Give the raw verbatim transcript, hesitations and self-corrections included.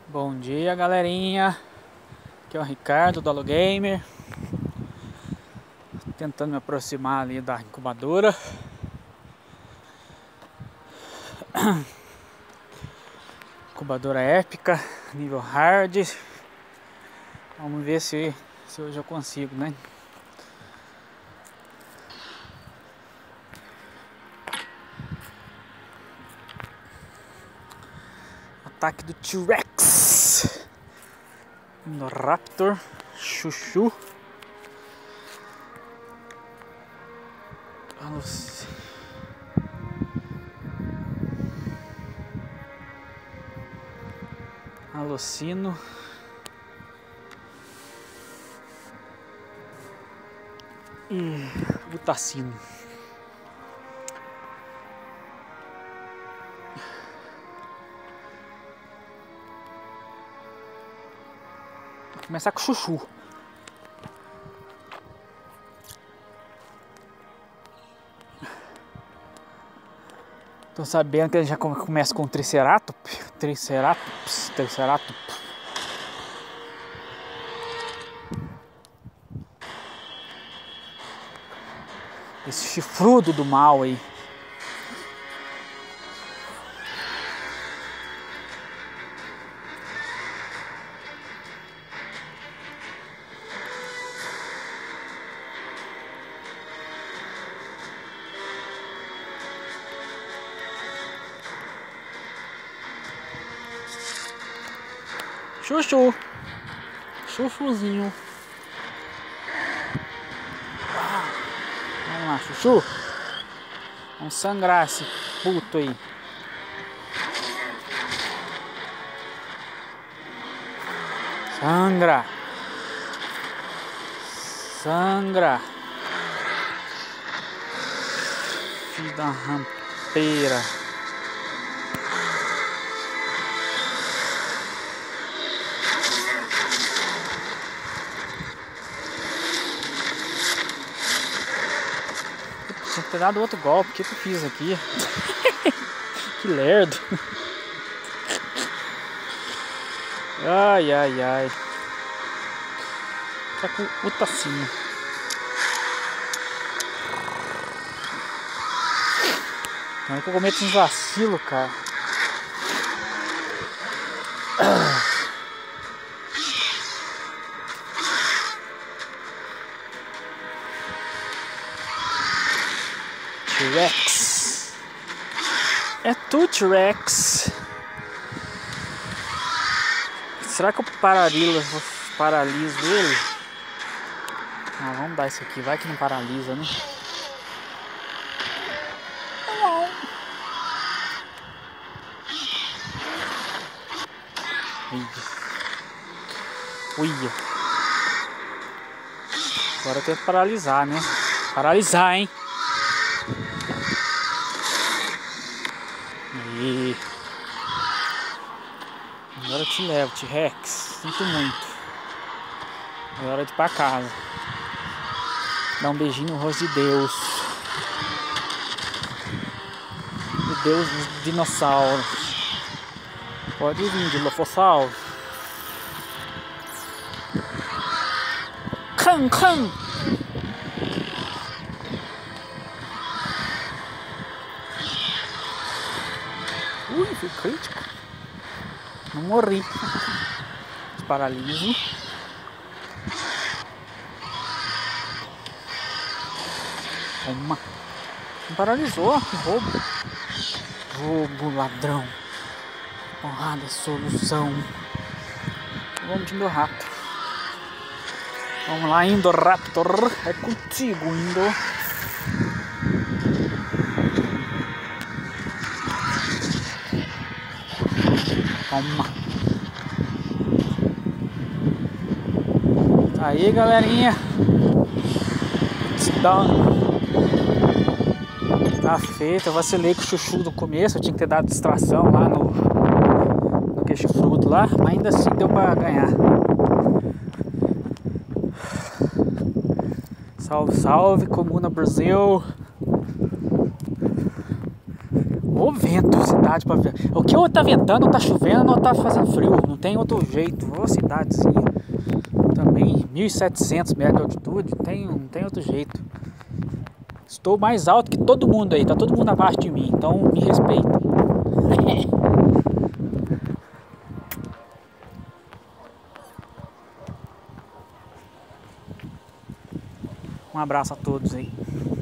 Bom dia, galerinha. Aqui é o Ricardo do Alogamer, tentando me aproximar ali da incubadora. Incubadora épica, nível hard. Vamos ver se, se hoje eu consigo, né? Ataque do T-Rex, Indoraptor, Chuchu. Vamos. Alocino. E Butacino. Vou começar com o Chuchu. Tô sabendo que ele já começa com o Triceratops. Triceratops. Triceratops. Esse chifrudo do mal aí. Chuchu. Chuchuzinho. Vamos lá, Chuchu. Vamos sangrar esse puto aí. Sangra. Sangra. Filho da rampeira. Tinha que ter dado outro golpe. O que que eu fiz aqui? Que lerdo. Ai, ai, ai. Tá com o tacinho. Não é que eu cometo uns vacilos, cara. T-Rex. É tu, T-Rex. Será que eu paraliso, paraliso ele? Ah, vamos dar isso aqui. Vai que não paralisa, né? Uia. Uia. Agora eu tenho que paralisar, né? Paralisar, hein? E agora eu te levo, T-Rex. Sinto muito. É hora de ir pra casa. Dar um beijinho no rosto de Deus. O Deus dos dinossauros. Pode vir, Dilophosaurus. Can, can. Ui, fui crítico. Não morri. Paraliso. Toma. Não paralisou. Que roubo. Roubo, ladrão. Porrada, solução. Vamos de Indoraptor. Vamos lá, Indoraptor. É contigo, Indo. Toma. Aí, galerinha. Tá feito. Eu vacilei com o Chuchu no começo. Eu tinha que ter dado distração lá no, no queixo fruto lá. Mas ainda assim deu pra ganhar. Salve, salve, Comuna Brasil. Ô vento, cidade pra ver. O que ou tá ventando, ou tá chovendo, ou tá fazendo frio. Não tem outro jeito. Ô cidadezinha. Também mil e setecentos metros de altitude. Tem, não tem outro jeito. Estou mais alto que todo mundo aí. Tá todo mundo abaixo de mim. Então me respeitem. Um abraço a todos aí.